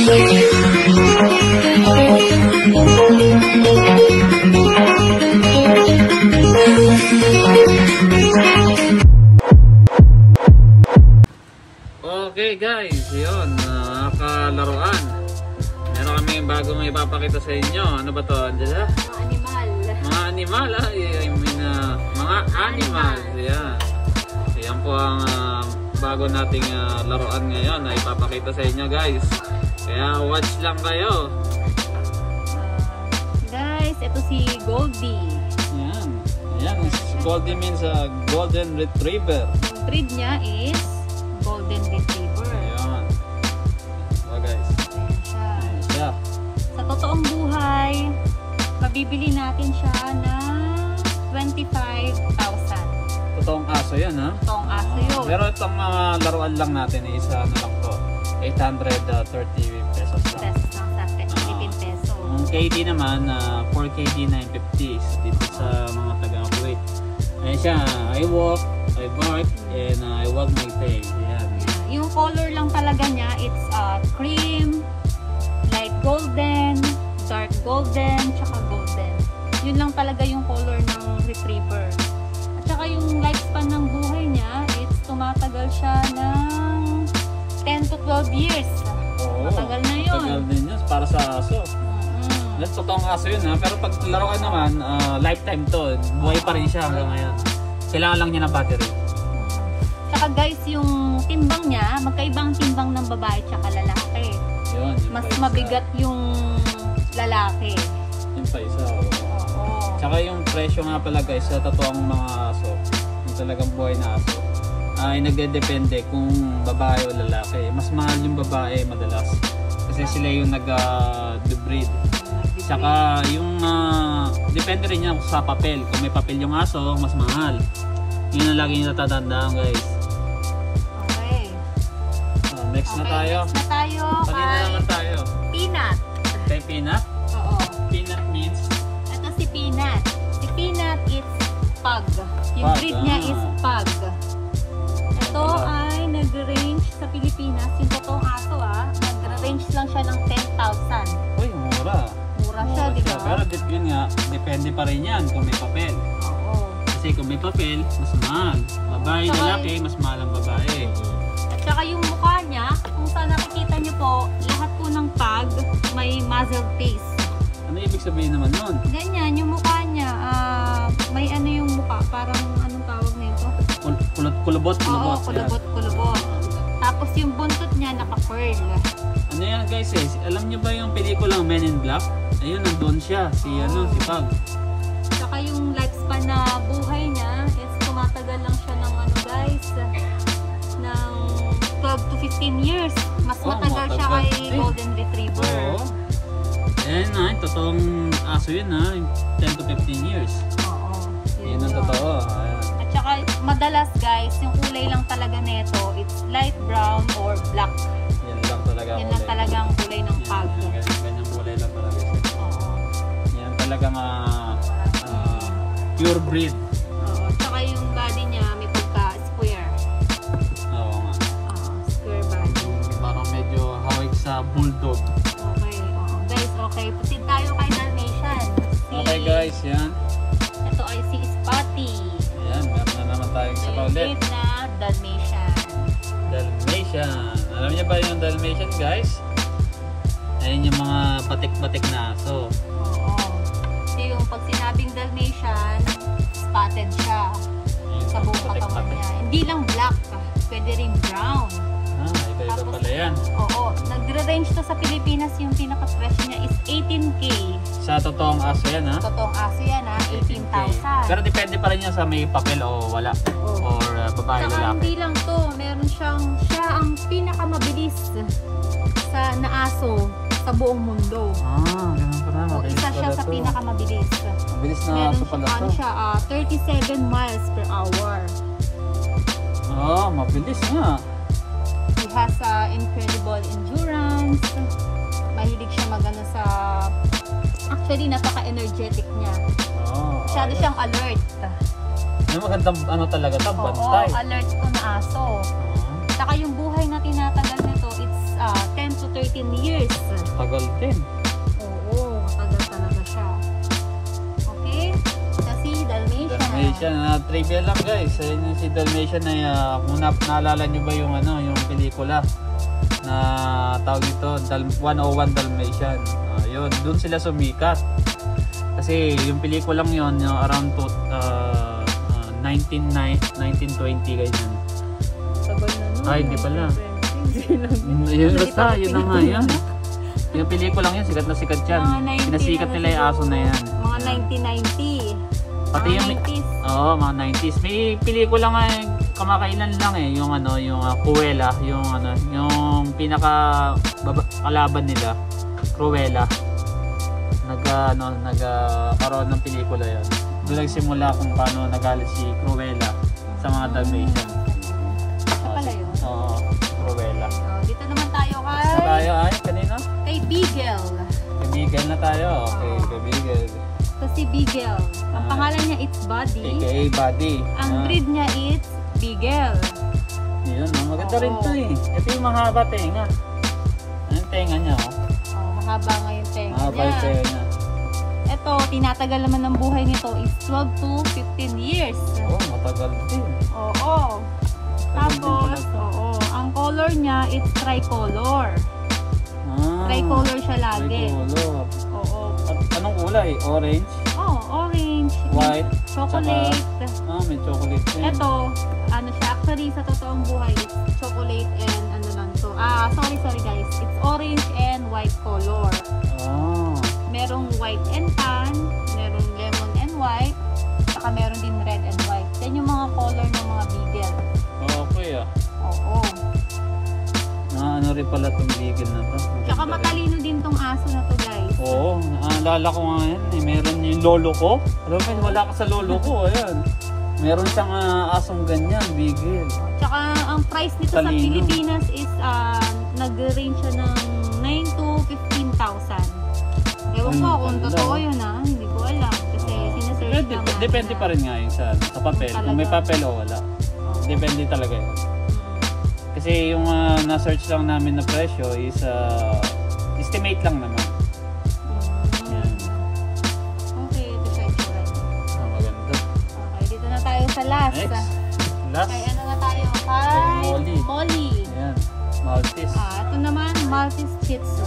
Okay guys, yun, nakalaruan. Meron kami bagong ipapakita sa inyo. Ano ba to, Angela? Mga animal. Mga animal, I mean, mga animals. Yan. Yan po ang bago nating laruan ngayon na ipapakita sa inyo guys. Kaya watch lang kayo. Guys, ito si Goldie. Yan. Yan, Goldie means golden retriever. Yung breed niya is golden retriever. Ayan. Oh guys. Ayan siya. Ayan siya. Sa totoong buhay, mabibili natin siya ng 25,000. Totoong aso yan, ha? Totoong aso yun. Pero itong mga laruan lang natin, isa na lang to. 830 pesos lang. Pesos lang sa Philippine peso. Ang KD naman, 4KD 950 dito sa mga taga-Kuwait. Ayan siya, I walk, I bark, and I wag my tail. Ayan. Yung color lang talaga niya, it's cream, light golden, dark golden, tsaka golden. Yun lang talaga yung color ng retriever. At saka yung lifespan ng buhay niya, it's tumatagal siya ng 10 to 12 years. Oo, matagal na yun. Matagal din yun, para sa aso. That's totoong aso yun, ha? Pero pag laruan naman, lifetime to. Buhay pa rin siya hanggang ngayon. Kailangan lang niya ng battery. Tsaka guys, yung timbang niya, magkaibang timbang ng babae tsaka lalaki. Yun, Mas mabigat yung lalaki. Yun pa isa. Oo. Tsaka yung presyo nga pala guys sa totoong mga aso, yung talagang buhay na aso, ay nagdedepende kung babae o lalaki. Mas mahal yung babae madalas. Kasi sila yung nag-breed. Tsaka yung depende rin yan sa papel. Kung may papel yung aso, mas mahal. Yun ang lagi nyo natatandaan guys. Okay. Next na tayo. Next na tayo Kanina naman tayo. Peanut. Kay Peanut? Oo. Peanut means? Ito si Peanut. Si Peanut is pug. Yung Pug, breed niya is pug. Ito ay nag-range sa Pilipinas. Yung totoong aso nag-range lang siya ng 10,000. Uy, mura. Mura siya, di ba? Pero yun nga, depende pa rin yan kung may papel. Oo. Kasi kung may papel, mas mahal. Babae, lalaki, mas mahal ang babae. At saka yung mukha niya, kung saan nakikita niyo po, lahat po ng pug may muzzle face. Ano ibig sabihin naman nun? Ganyan, yung mukha niya, may ano yung mukha, parang anong tawag nito? Kulubot. Oo, kulubot. Tapos yung buntot niya naka-curl. Ano yan guys alam niyo ba yung pelikulang Men in Black? Ayun, nandun siya, si Pug. Saka yung lifespan na buhay niya, is tumatagal lang siya ng guys, ng 12 to 15 years. Mas matagal siya kay Golden Retriever. Oo. Ayan na, totoong aso yun 10 to 15 years. Oo. Yun ang totoo. Ayan. At saka madalas guys, yung kulay lang talaga nito, it's light brown or black. Yan lang talaga. Yan lang talaga ang kulay ng pug. Ganyang kulay lang talaga siya. Oo. Yan talagang pure breed. Oo. Tsaka yung body niya may pagka-square. Oo nga. Square body. Parang medyo hawig sa bulldog. Okay. Oo. Guys, okay. Proceed tayo kay Dalmatian. Okay guys, yan. Ito ay si Spotty. Ayan, meron na naman tayong sa Yung ulit. breed na Dalmatian. Dalmatian. Alam niyo ba yung Dalmatian guys? Ayan yung mga batik-batik na aso. Oo. So yung pag sinabing Dalmatian, spotted siya sa buong katawan niya. Hindi lang black, pwede rin brown. Iba-iba pala yan. Oo. Nagre-range to sa Pilipinas, yung pinaka-fresh niya is 18K. Sa totoong aso yan Totoong aso yan 18,000. Pero depende pa rin yan sa may papel o wala. Or babae, Saka lalaki. hindi lang to, meron siya ang pinakamabilis na aso sa buong mundo. Ganun pa na. Isa siya sa pinakamabilis. Mabilis na Meron aso pala to. siya 37 miles per hour. Mabilis nga. He has incredible endurance. Mahilig siya magano sa... Actually, napaka-energetic niya. Masyado siyang alert. Yung magandang talaga ito, bantay. Oo, alert to na aso. Saka yung buhay na tinatagal nito, it's 10 to 13 years. din. Oo, matagal talaga siya. Okay? Kasi Dalmatian. Dalmatian, trivia lang guys. Ayun yung si Dalmatian ay kung naalala nyo ba yung yung pelikula na tawag ito 101 Dalmatian. Yun, doon sila sumikat. Kasi yung pelikulang yun, yung around 1920 ganyan. Tagal na nun. Ay, hindi pala. 1920. Yun basta, yun na nga yan. Yung pelikulang yun, sikat na sikat yan. Mga 90 Pinasikat na nila yung aso na yan. Mga 1990. Pati mga yung 90s. Oo, mga 90s. May pelikula nga kamakailan lang yung yung Cruella, yung pinaka kalaban nila, Cruella. Nagkaroon ng pelikula 'yon. Doon nagsimula kung paano nagalit si Cruella sa mga Dalmatian. Siya pala yun. Oo, Cruella. Dito naman tayo Sa tayo ay kanina? kay Beagle. Kay Beagle na tayo. Okay, kay Beagle. So si Beagle, ang pangalan niya it's Buddy. AKA Buddy. Ang breed niya it's Beagle. Yun, maganda rin to eh. Ito yung mahaba tenga. Anong tenga niya Mahaba nga yung tenga Mahaba yung niya. tenga niya. Ito, tinatagal naman ng buhay nito is 12 to 15 years. Oh, matagal din. Oo. Tapos, ang color niya it's tricolor. Tricolor siya lagi. Tricolor. Oo. At anong kulay? Orange? Orange. White? Chocolate. May chocolate din. Ito, ano siya, actually sa totoong buhay, it's chocolate and ano lang to. Sorry guys. It's orange and white color. Merong white and tan, merong lemon and white, saka meron din red and white. Yan yung mga color ng mga beagle. Okay Oo. Ano rin pala itong beagle na to. Tsaka matalino din tong aso na to guys. Oo, naalala ko nga yan eh. Meron yung lolo ko. Alam mo, wala ka sa lolo ko. Ayan. Meron siyang asong ganyan, beagle. Tsaka ang price nito sa Talino. Pilipinas is nag-range siya ng 9 to 15,000. Ewan ko kung totoo yun hindi ko alam. Kasi sinesearch lang natin. Depende pa rin nga yun sa papel. Kung may papel o wala. Depende talaga yun. Kasi yung na-search lang namin na presyo is estimate lang naman. Yan. Okay, ito siya itsura niya. Maganda. Okay, dito na tayo sa last. Next. Last. Kay ano na tayo? Kay Molly. Molly. Ayan. Maltese. Ito naman, Maltese Shih Tzu.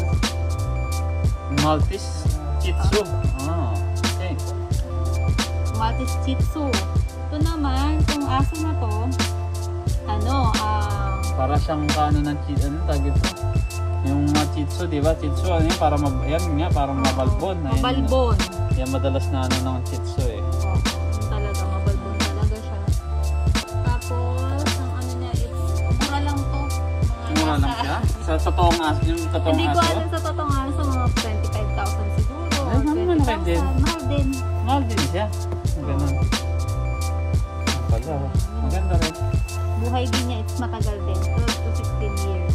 Maltese Shih Tzu. Okay. Maltese Shih Tzu. Ito naman, itong aso na to, para siyang ng tag ito. Yung Shih Tzu, di ba? Shih Tzu, parang mabalbon. Mabalbon. Yan madalas na ng Shih Tzu eh. Yun talaga, mabalbon talaga siya. Tapos, ang ano niya, mura lang to. Mura lang siya? Sa totoong aso? Yung totoong Hindi ko aso? alam sa totoong aso, mga 25,000 siguro. Ay, mahal din. Mahal din. Mahal din siya. Ganun. Pala. Maganda rin. Buhay din niya, it's matagal din. 12 to 16 years.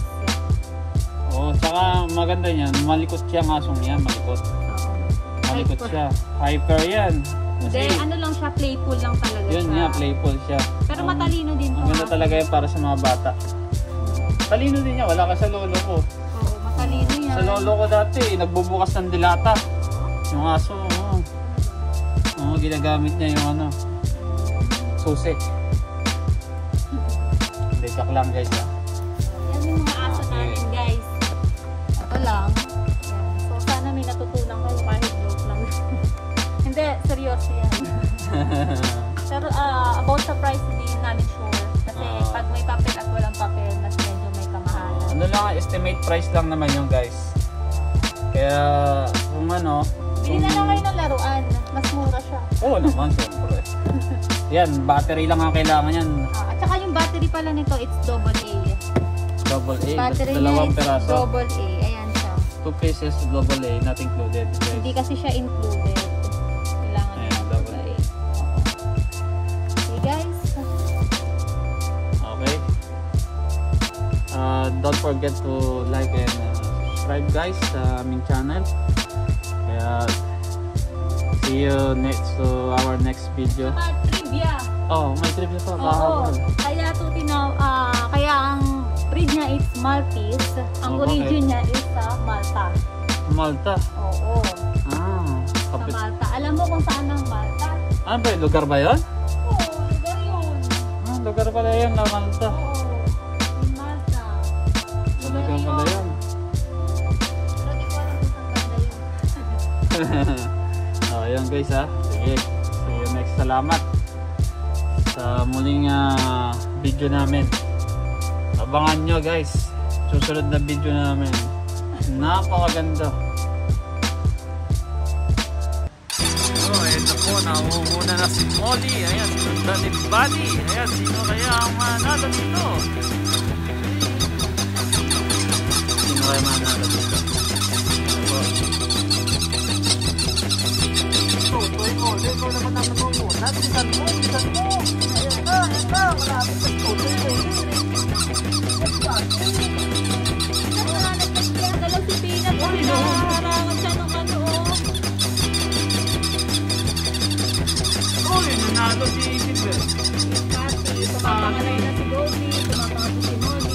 Tsaka maganda niyan. Malikot siya ang asong yan. Malikot. Malikot siya. Hyper yan. Hindi, ano lang siya, playful lang talaga Yun siya. nga, playful siya. Pero matalino din to. Maganda talaga yan para sa mga bata. Talino din niya. Wala ka sa lolo ko. Oo, matalino yan. Sa lolo ko dati, nagbubukas ng dilata. Yung aso, ginagamit niya yung susi. Hindi, joke lang guys Yan yung mga aso natin guys. Ito lang. Yan. So sana may natutunan kayo kahit joke lang. Hindi, seryoso yan. Pero about sa price, hindi namin sure. Kasi pag may papel at walang papel, mas medyo may kamahalan. Ano lang, estimate price lang naman yung guys. Kaya kung Bili na lang kayo ng laruan. Mas mura siya. Oo naman, siyempre. Yan, battery lang ang kailangan yan. At saka yung battery pala nito, it's AA. AA, Battery niya dalawang is peraso. AA. Ayan siya. 2 pieces AA, not included. Hindi kasi siya included. Kailangan Ayan, yung double A. Okay guys. Okay. Don't forget to like and subscribe guys sa aming channel. Kaya see you next to our next video. Trivia. May trivia pa. Oo. Kaya ang breed niya is Maltese. Ang bakit? origin niya is sa Malta. Malta. Oo. Sa Kapit. Malta. Alam mo kung saan ang Malta? Ano ba yun? Lugar ba yun? Oo, lugar yun. Lugar pala yun na Malta. Oo. In Malta. Lugar pala yun. Pero di ko alam kung saan banda yun. Ayan guys ha. Sige. See you next. Salamat sa muling video namin. Abangan nyo guys. Susunod na video namin. Napakaganda. Oh, ito po. Nauuna na si Molly. Ayan. Sundan ni Buddy. Ayan. Sino kaya ang manalo dito? Sino kaya manalo dito? Tutoy mo, ikaw naman ang namumuna. Bisan mo. Ayan na, malapit sa tutoy mo. Dalaw si Pina po. Hinaharangan siya ng ano. Uy, nanalo si Silver. Pati, tumapangalay na si Goldie. Tumapangalay si Molly.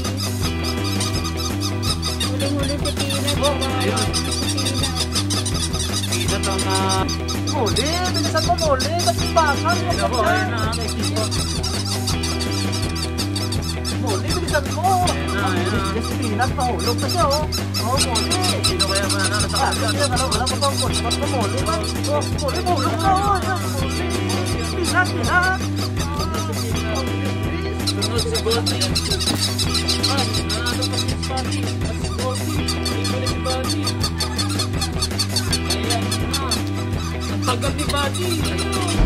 Huling-huli si Pina. Ayun. Pinat ang Muli, bilisan mo muli. Ba't yung bakal? Ayun po, ayun na. Muli, bilisan mo. Yes, Pinat, mahulog na siya, oh. Oh, muli. Sino kaya manalo sa Yan, wala mo bang kung ba't mo muli? Oh, muli, mahulog na, oh. Yan, Pinat. Sunod si Goldie. Nanalo pa si Buddy. At si Goldie. Tingnan si Buddy. Ayan na. Ang tagal ni Buddy. Ayun.